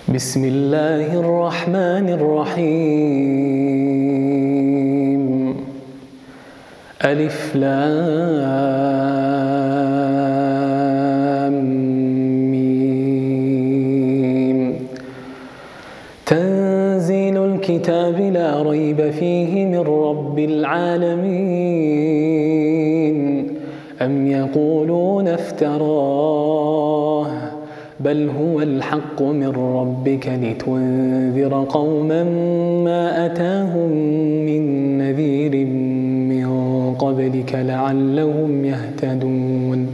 بسم الله الرحمن الرحيم ألف لام ميم تنزيل الكتاب لا ريب فيه من رب العالمين أم يقولون افتراه بل هو الحق من ربك لتنذر قوما ما أتاهم من نذير من قبلك لعلهم يهتدون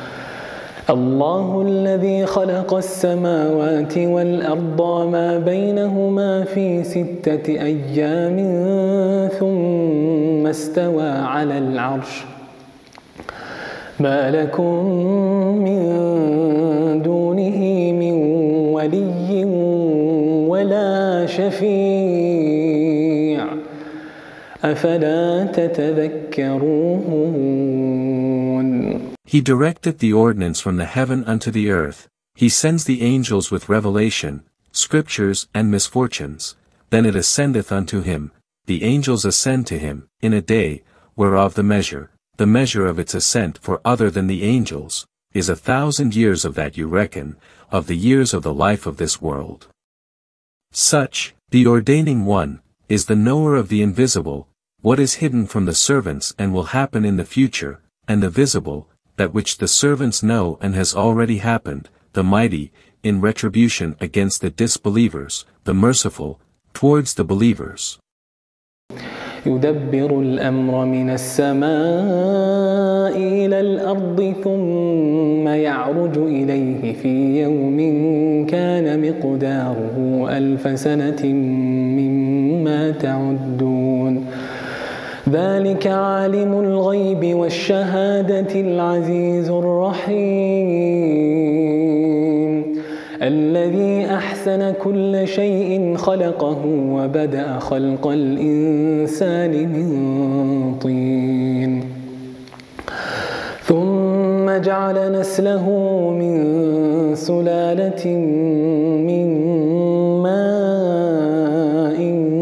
الله الذي خلق السماوات والأرض وما بينهما في 6 أيام ثم استوى على العرش ما لكم من دونه من ولي ولا شفيع أفلا تتذكرون. He directeth the ordinance from the heaven unto the earth, he sends the angels with revelation, scriptures and misfortunes, then it ascendeth unto him, the angels ascend to him, in a day, whereof the measure of its ascent for other than the angels, is 1,000 years of that you reckon, of the years of the life of this world. Such, the ordaining one, is the knower of the invisible, what is hidden from the servants and will happen in the future, and the visible, that which the servants know and has already happened, the mighty, in retribution against the disbelievers, the merciful, towards the believers. يدبر الأمر من السماء إلى الأرض ثم يعرج إليه في يوم كان مقداره 1000 سنة مما تعدون ذلك عالم الغيب والشهادة العزيز الرحيم الذي أحسن كل شيء خلقه وبدأ خلق الإنسان من طين ثم جعل نسله من سلالة من ماء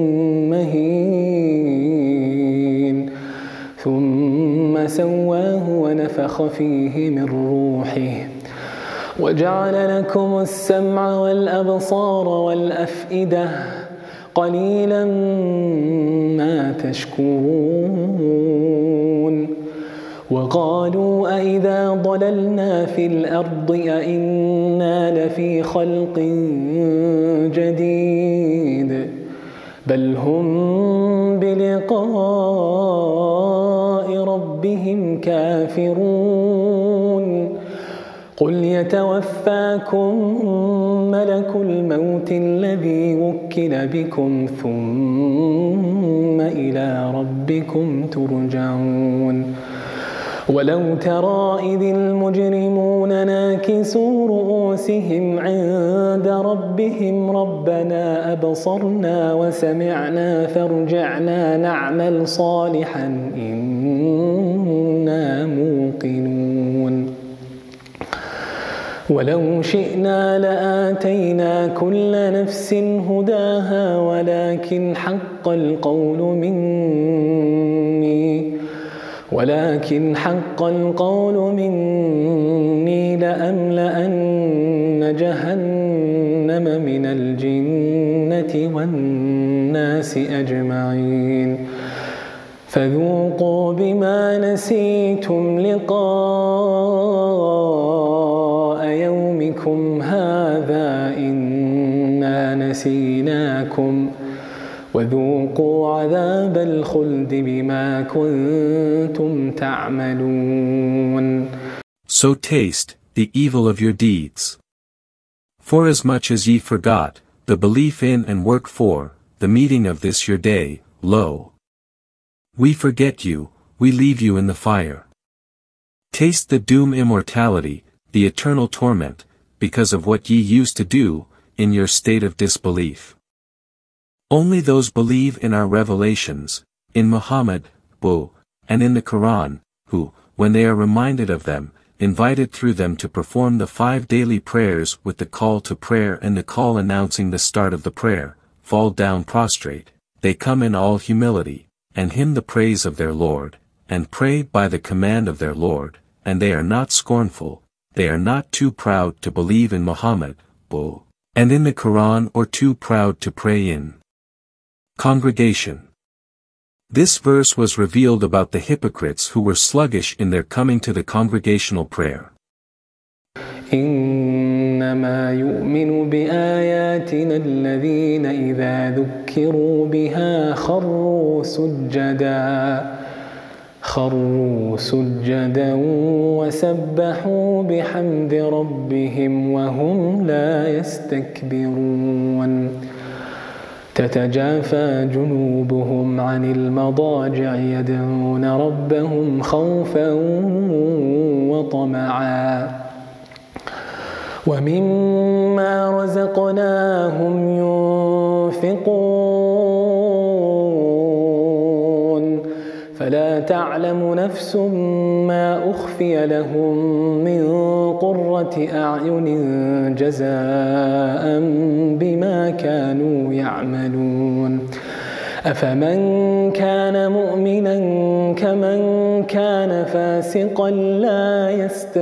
مهين ثم سواه ونفخ فيه من روحه وجعل لكم السمع والأبصار والأفئدة قليلا ما تشكرون وقالوا أئذا ضللنا في الأرض أئنا لفي خلق جديد بل هم بلقاء ربهم كافرون قل يتوفاكم ملك الموت الذي وكل بكم ثم إلى ربكم ترجعون ولو ترى إذ المجرمون ناكسوا رؤوسهم عند ربهم ربنا أبصرنا وسمعنا فارجعنا نعمل صالحا إنا موقنون ولو شئنا لآتينا كل نفس هداها ولكن حق القول مني لأملأن جهنم من الجنة والناس أجمعين فذوقوا بما نسيتم لقاء يومكم هذا إنا نسيناكم وذوقوا عذاب الخلد بما كنتم تعملون. So taste the evil of your deeds. Forasmuch as ye forgot the belief in and work for the meeting of this your day, lo, we forget you, we leave you in the fire. Taste the doom immortality, the eternal torment, because of what ye used to do, in your state of disbelief. Only those believe in our revelations, in Muhammad, and in the Quran, who, when they are reminded of them, invited through them to perform the 5 daily prayers with the call to prayer and the call announcing the start of the prayer, fall down prostrate, they come in all humility, and hymn the praise of their Lord, and pray by the command of their Lord, and they are not scornful, they are not too proud to believe in Muhammad, and in the Quran or too proud to pray in congregation. This verse was revealed about the hypocrites who were sluggish in their coming to the congregational prayer. إنما يؤمن بآياتنا الذين إذا ذكروا بها خروا سجدا وسبحوا بحمد ربهم وهم لا يستكبرون تتجافى جنوبهم عن المضاجع يدعون ربهم خوفا وطمعا ومما رزقناهم ينفقون فلا تعلم نفس ما أخفي لهم من قرة أعين جزاء بما كانوا يعملون أفمن كان مؤمنا كمن كان فاسقا لا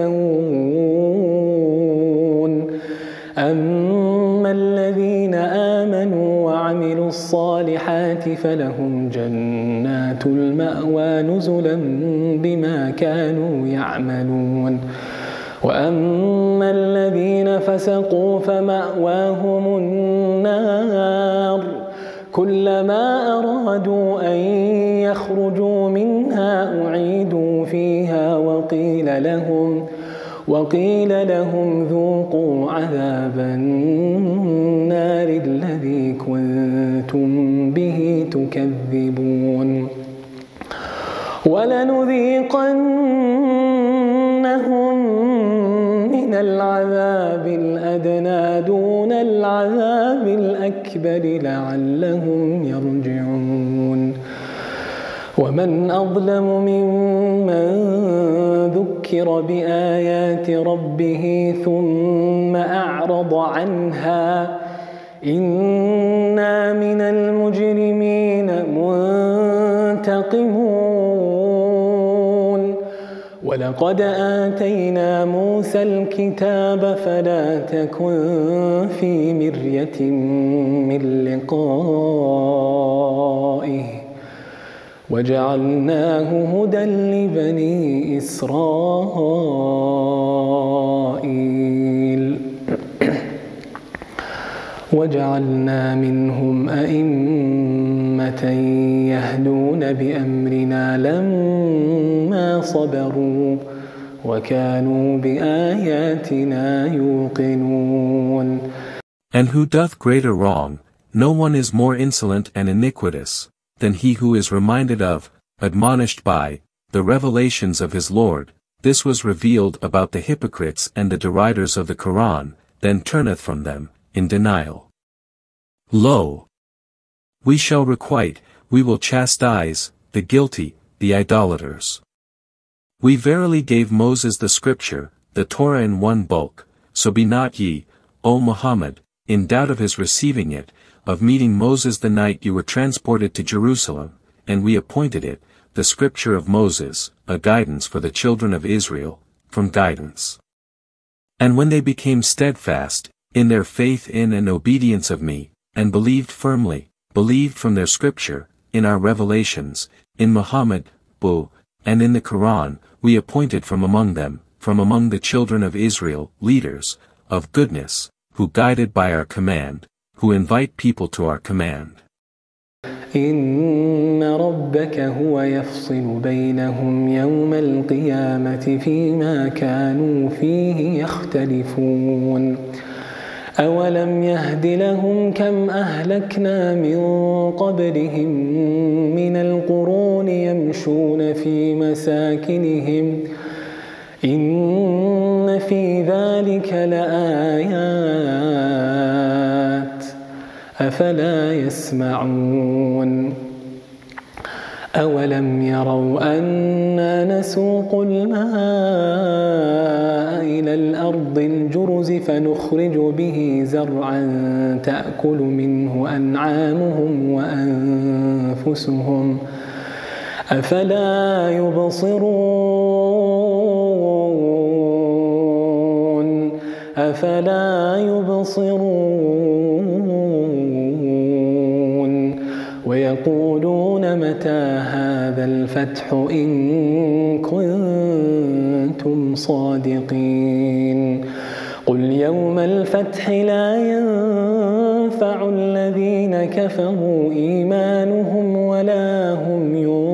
يستوون أما الذين آمنوا وعملوا الصالحات فلهم جنات المأوى نزلا بما كانوا يعملون وأما الذين فسقوا فمأواهم النار كلما أرادوا أن يخرجوا منها أعيدوا فيها وقيل لهم ذوقوا عذاب النار الذي كنتم به تكذبون ولنذيقنهم من العذاب الأدنى دون العذاب الأكبر لعلهم يرجعون ومن أظلم ممن ذكر بآيات ربه ثم أعرض عنها إنا من المجرمين منتقمون ولقد آتينا موسى الكتاب فلا تكن في مرية من لقائه وجعلناه هدى لبني إسرائيل وجعلنا منهم أئمة يهدون بأمرنا لما صبروا وكانوا بآياتنا يوقنون. And who doth greater wrong, no one is more insolent and iniquitous than he who is reminded of, admonished by, the revelations of his Lord. This was revealed about the hypocrites and the deriders of the Quran, then turneth from them, in denial. Lo! We shall requite, we will chastise, the guilty, the idolaters. We verily gave Moses the scripture, the Torah in one bulk, so be not ye, O Muhammad, in doubt of his receiving it, of meeting Moses the night you were transported to Jerusalem, and we appointed it, the scripture of Moses, a guidance for the children of Israel, from guidance. And when they became steadfast, in their faith in and obedience of me, and believed firmly, believed from their scripture, in our revelations, in Muhammad, and in the Quran, we appointed from among them, from among the children of Israel, leaders, of goodness, who guided by our command, who invite people to our command. إن ربك هو يفصل بينهم يوم القيامة فيما كانوا فيه يختلفون أولم يهد لهم كم أهلكنا من قبلهم من القرون يمشون في مساكنهم إن في ذلك لآيات أفلا يسمعون أولم يروا أنا نسوق الماء إلى الأرض الجرز فنخرج به زرعا تأكل منه أنعامهم وأنفسهم أفلا يبصرون ويقولون متى هذا الفتح إن كنتم صادقين قل يوم الفتح لا ينفع الذين كفروا إيمانهم ولا هم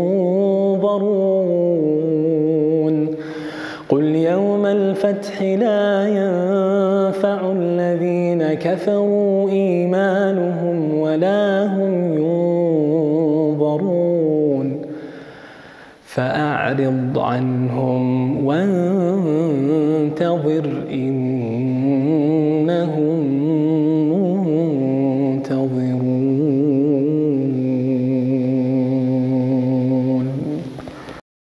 ينظرون قل يوم الفتح لا ينفع الذين كفروا إيمانهم ولا هم ينظرون فأعرض عنهم وانتظر إن